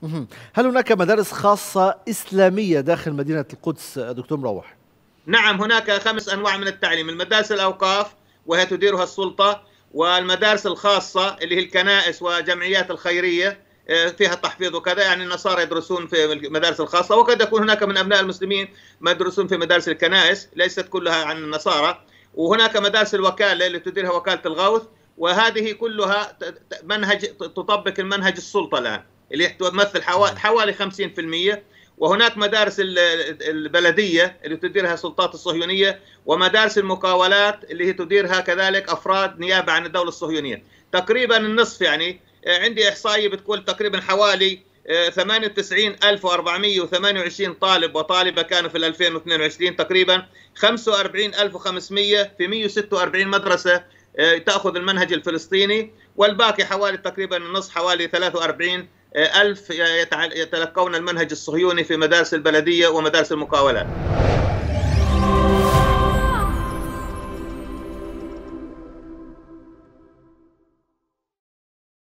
هل هناك مدارس خاصة إسلامية داخل مدينة القدس دكتور مروح؟ نعم، هناك 5 أنواع من التعليم: المدارس الأوقاف وهي تديرها السلطة، والمدارس الخاصة اللي هي الكنائس وجمعيات الخيرية فيها تحفيظ وكذا، يعني النصارى يدرسون في المدارس الخاصة، وقد يكون هناك من أبناء المسلمين ما يدرسون في مدارس الكنائس، ليست كلها عن النصارى. وهناك مدارس الوكالة اللي تديرها وكالة الغوث، وهذه كلها منهج تطبق المنهج السلطة الآن اللي تمثل حوالي 50%. وهناك مدارس البلدية اللي تديرها السلطات الصهيونية، ومدارس المقاولات اللي هي تديرها كذلك أفراد نيابة عن الدولة الصهيونية. تقريبا النصف، يعني عندي إحصائية بتقول تقريبا حوالي 98,428 طالب وطالبة كانوا في 2022، تقريبا 45,500 في 146 مدرسة تأخذ المنهج الفلسطيني، والباقي حوالي تقريبا النصف، حوالي 43,000 يتلقون المنهج الصهيوني في مدارس البلدية ومدارس المقاولات.